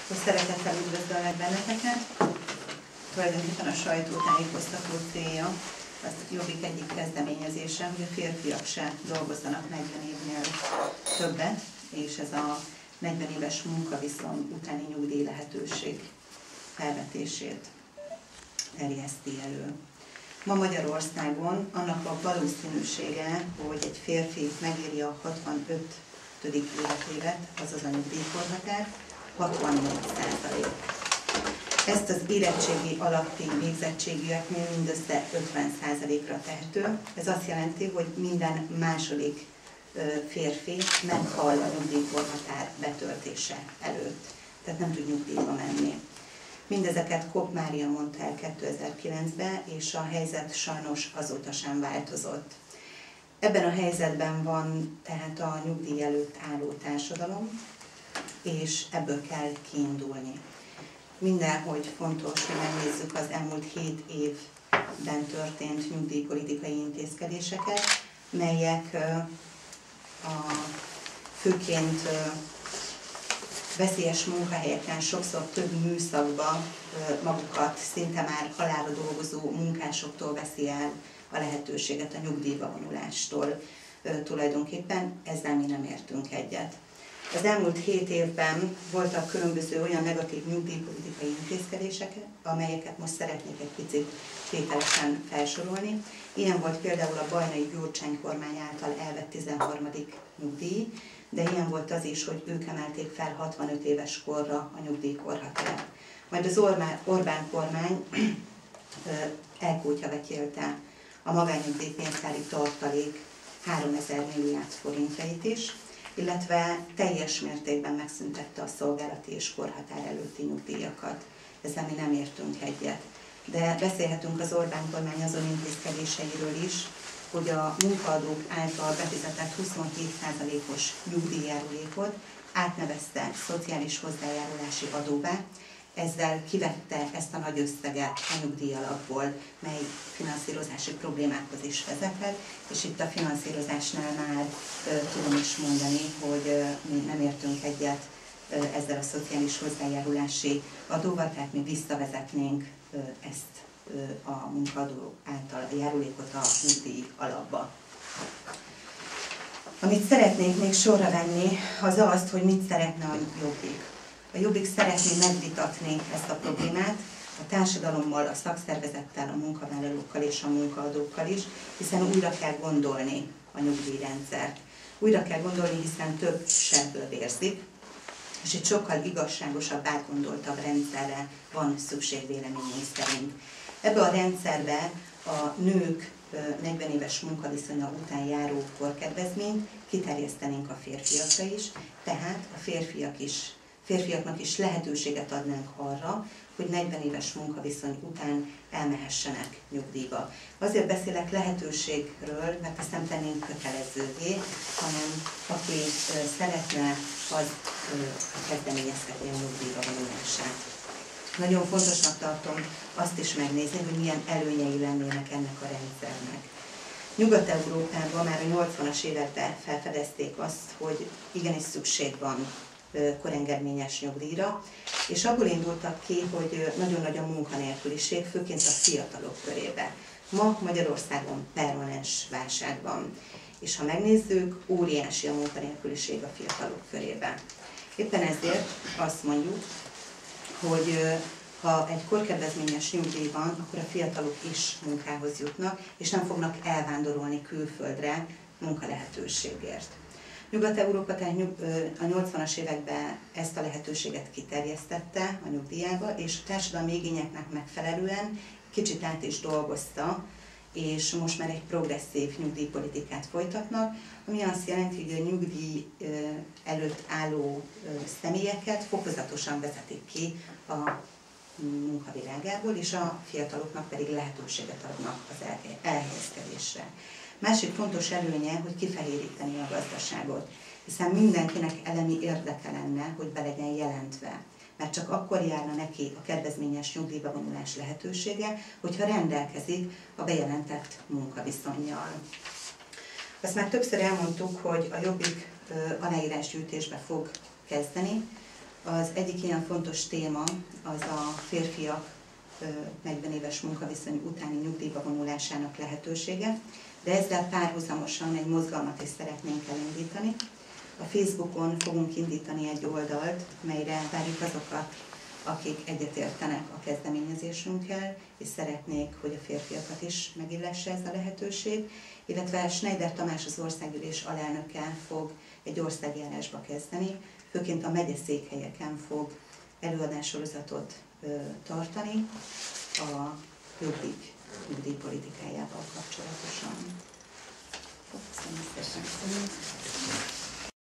Szeretettel üdvözöllek benneteket. Tulajdonképpen a sajtótájékoztató célja az Jobbik egyik kezdeményezése, hogy a férfiak se dolgozzanak 40 évnél többet, és ez a 40 éves munkaviszony utáni nyugdíj lehetőség felvetését terjeszti elő. Ma Magyarországon annak a valószínűsége, hogy egy férfi megéri a 65. életévet, azaz a nyugdíjkorhatárt, 64%. Ezt az érettségi alatti végzettségűeknél mindössze 50%-ra tehető. Ez azt jelenti, hogy minden második férfi meghal a nyugdíjkorhatár betöltése előtt, tehát nem tud nyugdíjba menni. Mindezeket Kopp Mária mondta el 2009-ben, és a helyzet sajnos azóta sem változott. Ebben a helyzetben van tehát a nyugdíj előtt álló társadalom, és ebből kell kiindulni. Mindenhogy fontos, hogy megnézzük az elmúlt 7 évben történt nyugdíjpolitikai intézkedéseket, melyek főként veszélyes munkahelyeken, sokszor több műszakban magukat szinte már halálra dolgozó munkásoktól veszi el a lehetőséget a nyugdíjba vonulástól. Tulajdonképpen ezzel mi nem értünk egyet. Az elmúlt 7 évben voltak különböző olyan negatív nyugdíjpolitikai intézkedések, amelyeket most szeretnék egy picit tételesen felsorolni. Ilyen volt például a Bajnai-Gyurcsány kormány által elvett 13. nyugdíj, de ilyen volt az is, hogy ők emelték fel 65 éves korra a nyugdíjkorhatárt. Majd az Orbán kormány elkótyavetyelte a magánnyugdíjpénztári tartalék 3000 milliárd forintjait is, illetve teljes mértékben megszüntette a szolgálati és korhatár előtti nyugdíjakat. Ezzel mi nem értünk egyet. De beszélhetünk az Orbán kormány azon intézkedéseiről is, hogy a munkaadók által befizetett 27%-os nyugdíjjárulékot átnevezte szociális hozzájárulási adóvá, ezzel kivette ezt a nagy összeget a nyugdíjalapból, mely finanszírozási problémákhoz is vezethet, és itt a finanszírozásnál már tudom is mondani, hogy mi nem értünk egyet ezzel a szociális hozzájárulási adóval, tehát mi visszavezetnénk ezt a munkaadó által a járulékot a nyugdíj alapba. Amit szeretnék még sorra venni, az az, hogy mit szeretne a Jobbik. A Jobbik szeretné megvitatni ezt a problémát a társadalommal, a szakszervezettel, a munkavállalókkal és a munkaadókkal is, hiszen újra kell gondolni a nyugdíjrendszert. Újra kell gondolni, hiszen több sebből vérzik, és egy sokkal igazságosabb, átgondoltabb rendszerre van szükség véleményünk szerint. Ebbe a rendszerbe a nők 40 éves munkaviszonya után járó korkedvezményt kiterjesztenénk a férfiakra is, tehát a férfiaknak is lehetőséget adnánk arra, hogy 40 éves munkaviszony után elmehessenek nyugdíjba. Azért beszélek lehetőségről, mert ezt nem tennénk kötelezővé, hanem aki szeretne, az kezdeményezheti a nyugdíjba vonulását. Nagyon fontosnak tartom azt is megnézni, hogy milyen előnyei lennének ennek a rendszernek. Nyugat-Európában már a 80-as években felfedezték azt, hogy igenis szükség van korengedményes nyugdíjra, és abból indultak ki, hogy nagyon nagy a munkanélküliség, főként a fiatalok körében. Ma Magyarországon permanens válság van, és ha megnézzük, óriási a munkanélküliség a fiatalok körében. Éppen ezért azt mondjuk, hogy ha egy korkedvezményes nyugdíj van, akkor a fiatalok is munkához jutnak, és nem fognak elvándorolni külföldre munkalehetőségért. Nyugat-Európa tehát a 80-as években ezt a lehetőséget kiterjesztette a nyugdíjába, és a társadalmi igényeknek megfelelően kicsit át is dolgozta, és most már egy progresszív nyugdíjpolitikát folytatnak, ami azt jelenti, hogy a nyugdíj előtt álló személyeket fokozatosan vezetik ki a munkavilágából, és a fiataloknak pedig lehetőséget adnak az elhelyezkedésre. Másik fontos előnye, hogy kifehéríteni a gazdaságot, hiszen mindenkinek elemi érdeke lenne, hogy be legyen jelentve. Mert csak akkor járna neki a kedvezményes nyugdíjba vonulás lehetősége, hogyha rendelkezik a bejelentett munkaviszonnyal. Azt már többször elmondtuk, hogy a Jobbik aláírásgyűjtésbe fog kezdeni Az egyik ilyen fontos téma az a férfiak 40 éves munkaviszony utáni nyugdíjba vonulásának lehetősége, de ezzel párhuzamosan egy mozgalmat is szeretnénk elindítani. A Facebookon fogunk indítani egy oldalt, melyre várjuk azokat, akik egyetértenek a kezdeményezésünkkel, és szeretnék, hogy a férfiakat is megillesse ez a lehetőség, illetve Schneider Tamás, az országgyűlés alelnöke fog egy országjárásba kezdeni, főként a megyeszékhelyeken fog előadássorozatot tartani a Jobbik nyugdíjpolitikájával kapcsolatosan. Köszönöm szépen!